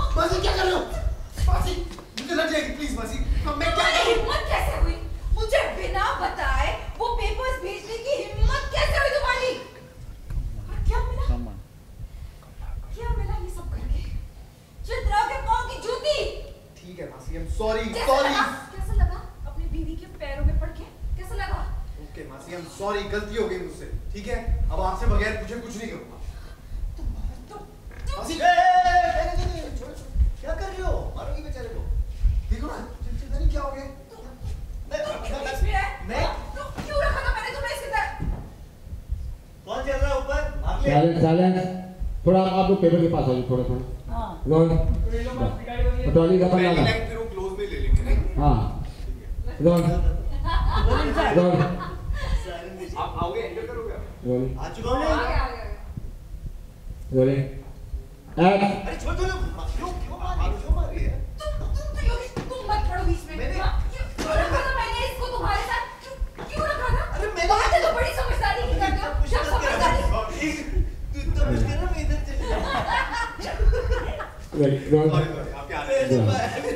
मासी क्या कर रहे हो? मासी मुझे लग जाएगी प्लीज मासी। मैं क्या करूं? हिम्मत कैसे हुई मुझे बिना बताए वो पेपर्स भेजने की? हिम्मत कैसे हुई तुम्हारी? और क्या मिला ये सब करके? चित्रा के पांव की जूती। ठीक है मासी, I'm sorry, कैसा sorry। लगा? कैसा लगा अपनी बीवी के पैरों में पड़ के? कैसा लगा? ओके मासी, I'm sorry, गलती हो गई मुझसे, ठीक है? अब आपसे बगैर मुझे कुछ नहीं करूंगा। मासी, छोड़, क्या कर रही हो? मारोगी बेचारे को। देखो ना, चिंता नहीं क्या हो गया? मैं क्यों रखा था मैंने तुम्हें इसके साथ? कौन चल रहा है ऊपर? साइलेंस। थोड़ा आप लोग पेपर के पास आ जाओ, थोड़ा। हाँ। रोल। पटवारी का बंदा। क्लोज में ले लेंगे नहीं? हाँ। रोल। रोल। आप आओगे एंटर करोगे? रोल। आ चुका हूँ। रोल। अरे छोड़ दो ना, क्यों मार रही है? तुम मत पड़ो बीच में। मैंने क्यों रखा था मैंने इसको तुम्हारे साथ? क्यों रखा था? अरे मैंने बात है तो बड़ी समझदारी की करते हो। जब समझदारी तू तो मुझे ना मैं इधर चली रोल। सॉरी आपके आने